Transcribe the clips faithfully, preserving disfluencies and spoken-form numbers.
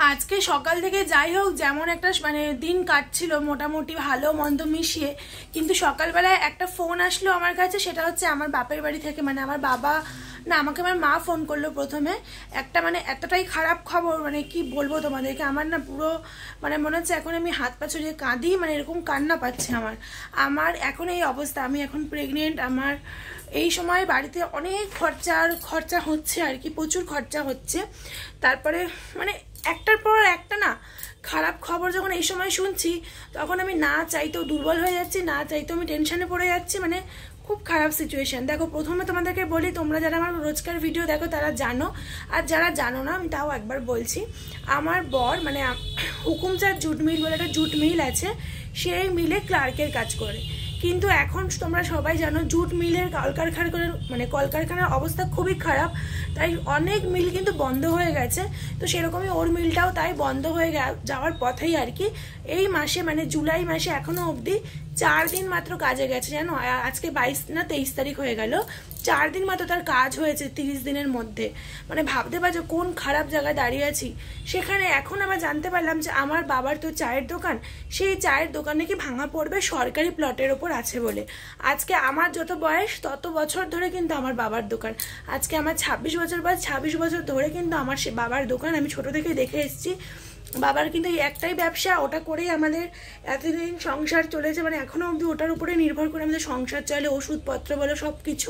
আজকে সকাল থেকে যাই হোক যেমন একটা মানে দিন কাটছিল মোটামুটি ভালো মন্দ মিশিয়ে, কিন্তু সকালবেলায় একটা ফোন আসলো আমার কাছে, সেটা হচ্ছে আমার বাপের বাড়ি থেকে। মানে আমার বাবা না, আমাকে আমার মা ফোন করলো প্রথমে। একটা মানে এতটাই খারাপ খবর, মানে কি বলবো তোমাদেরকে, আমার না পুরো মানে মনে হচ্ছে এখন আমি হাত পা ছড়িয়ে কাঁদি, মানে এরকম কান্না পাচ্ছে আমার। আমার এখন এই অবস্থা, আমি এখন প্রেগনেন্ট। আমার এই সময় বাড়িতে অনেক খরচার খরচা হচ্ছে আর কি, প্রচুর খরচা হচ্ছে। তারপরে মানে একটার পর একটা না খারাপ খবর যখন এই সময় শুনছি, তখন আমি না চাইতেও দুর্বল হয়ে যাচ্ছি, না চাইতেও আমি টেনশনে পড়ে যাচ্ছি। মানে খুব খারাপ সিচুয়েশন। দেখো, প্রথমে তোমাদেরকে বলি, তোমরা যারা আমার রোজকার ভিডিও দেখো তারা জানো, আর যারা জানো না আমি তাও একবার বলছি। আমার বর মানে হুকুমচাঁদ জুট মিল বলে একটা জুট মিল আছে, সেই মিলে ক্লার্কের কাজ করে। কিন্তু এখন তোমরা সবাই জানো জুট মিলের কলকারখানার মানে কলকারখানার অবস্থা খুবই খারাপ, তাই অনেক মিল কিন্তু বন্ধ হয়ে গেছে। তো সেরকমই ওর মিলটাও তাই বন্ধ হয়ে যাওয়ার পথেই আর কি। এই মাসে মানে জুলাই মাসে এখনো অবধি চার দিন মাত্র কাজে গেছে, জানো। আজকে বাইশ না তেইশ তারিখ হয়ে গেল, চার দিন মাত্র তার কাজ হয়েছে তিরিশ দিনের মধ্যে। মানে ভাবতে পারছো কোন খারাপ জায়গায় দাঁড়িয়ে আছি। সেখানে এখন আবার জানতে পারলাম যে আমার বাবার তো চায়ের দোকান, সেই চায়ের দোকানে কি ভাঙা পড়বে সরকারি প্লটের ওপর আছে বলে। আজকে আমার যত বয়স তত বছর ধরে কিন্তু আমার বাবার দোকান, আজকে আমার ছাব্বিশ বছর বয়স, ছাব্বিশ বছর ধরে কিন্তু আমার সে বাবার দোকান আমি ছোট থেকে দেখে এসেছি। বাবার কিন্তু এই একটাই ব্যবসা, ওটা করেই আমাদের এতদিন সংসার চলেছে। মানে এখনো অবধি ওটার উপরে নির্ভর করে আমাদের সংসার চলে, ওষুধপত্র বলো সব কিছু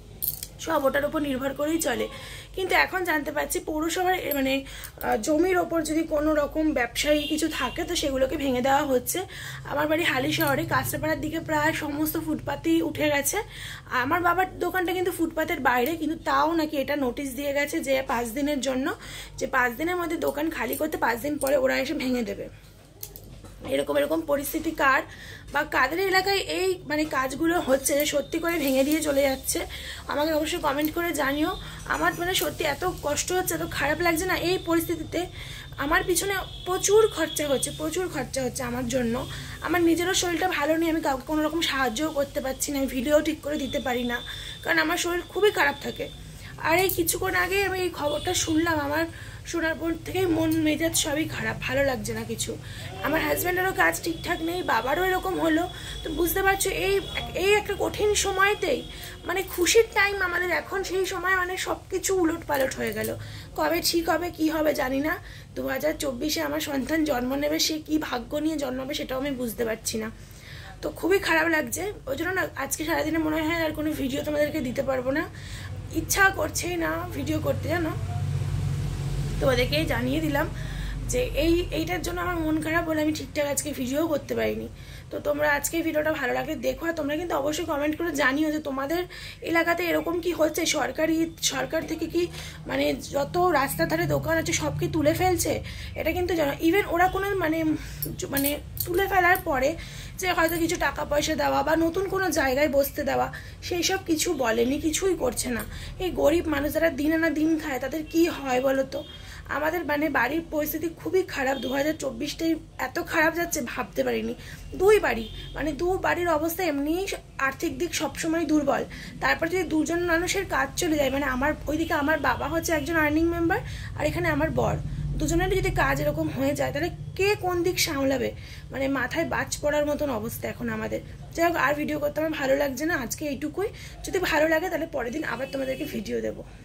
সব ওটার উপর নির্ভর করেই চলে। কিন্তু এখন জানতে পারছি পৌরসভার মানে জমির ওপর যদি কোনো রকম ব্যবসায়ী কিছু থাকে তো সেগুলোকে ভেঙে দেওয়া হচ্ছে। আমার বাড়ি হালি শহরে, কাঁচরাপাড়ার দিকে প্রায় সমস্ত ফুটপাতই উঠে গেছে। আমার বাবার দোকানটা কিন্তু ফুটপাতের বাইরে, কিন্তু তাও নাকি এটা নোটিশ দিয়ে গেছে যে পাঁচ দিনের জন্য, যে পাঁচ দিনের মধ্যে দোকান খালি করতে, পাঁচ দিন পরে ওরা এসে ভেঙে দেবে। এরকম এরকম পরিস্থিতি কার বা কাদের এলাকায় এই মানে কাজগুলো হচ্ছে যে সত্যি করে ভেঙে দিয়ে চলে যাচ্ছে, আমাকে অবশ্যই কমেন্ট করে জানিও। আমার মানে সত্যি এত কষ্ট হচ্ছে, এত খারাপ লাগছে না এই পরিস্থিতিতে। আমার পিছনে প্রচুর খরচা হচ্ছে, প্রচুর খরচা হচ্ছে আমার জন্য। আমার নিজেরও শরীরটা ভালো নেই, আমি কাউকে কোনো রকম সাহায্যও করতে পারছি না, আমি ভিডিও ঠিক করে দিতে পারি না, কারণ আমার শরীর খুবই খারাপ থাকে। আর এই কিছুক্ষণ আগে আমি এই খবরটা শুনলাম, আমার শোনার পর থেকেই মন মেজাজ সবই খারাপ, ভালো লাগছে না কিছু। আমার হাজব্যান্ডেরও কাজ ঠিকঠাক নেই, বাবারও এরকম হলো। তো বুঝতে পারছো এই এই একটা কঠিন সময়তেই মানে খুশির টাইম আমাদের এখন, সেই সময় মানে সব কিছু উলট পালট হয়ে গেল। কবে ঠিক হবে কি হবে জানি না। দু হাজার চব্বিশে আমার সন্তান জন্ম নেবে, সে কি ভাগ্য নিয়ে জন্মাবে সেটাও আমি বুঝতে পারছি না। তো খুবই খারাপ লাগছে, ওই জন্য না আজকে সারাদিনে মনে হয় আর কোনো ভিডিও তোমাদেরকে দিতে পারবো না, ইচ্ছা করছেই না ভিডিও করতে, জানো। তোমাদেরকে জানিয়ে দিলাম যে এই এইটার জন্য আমার মন খারাপ বলে আমি ঠিকঠাক আজকে ভিডিও করতে পারিনি। তো তোমরা আজকে ভিডিওটা ভালো লাগলে দেখো, আর তোমরা কিন্তু অবশ্যই কমেন্ট করে জানিও যে তোমাদের এলাকাতে এরকম কি হচ্ছে, সরকারি সরকার থেকে কি মানে যত রাস্তার ধারে দোকান আছে সব কি তুলে ফেলছে, এটা কিন্তু জানো। ইভেন ওরা কোনো মানে মানে তুলে ফেলার পরে যে হয়তো কিছু টাকা পয়সা দেওয়া বা নতুন কোনো জায়গায় বসতে দেওয়া, সেই সব কিছু বলেনি, কিছুই করছে না। এই গরিব মানুষ যারা দিন আনা দিন খায় তাদের কি হয় বলো তো। আমাদের মানে বাড়ির পরিস্থিতি খুবই খারাপ, দু হাজার চব্বিশটাই এত খারাপ যাচ্ছে ভাবতে পারিনি। দুই বাড়ি মানে দু বাড়ির অবস্থা এমনি আর্থিক দিক সবসময় দুর্বল, তারপর যদি দুজন মানুষের কাজ চলে যায়, মানে আমার ওইদিকে আমার বাবা হচ্ছে একজন আর্নিং মেম্বার, আর এখানে আমার বর, দুজনের যদি কাজ এরকম হয়ে যায় তাহলে কে কোন দিক সামলাবে, মানে মাথায় বাজ পড়ার মতন অবস্থা এখন আমাদের। যাই হোক, আর ভিডিও করতে আমার ভালো লাগছে না, আজকে এইটুকুই। যদি ভালো লাগে তাহলে পরের দিন আবার তোমাদেরকে ভিডিও দেবো।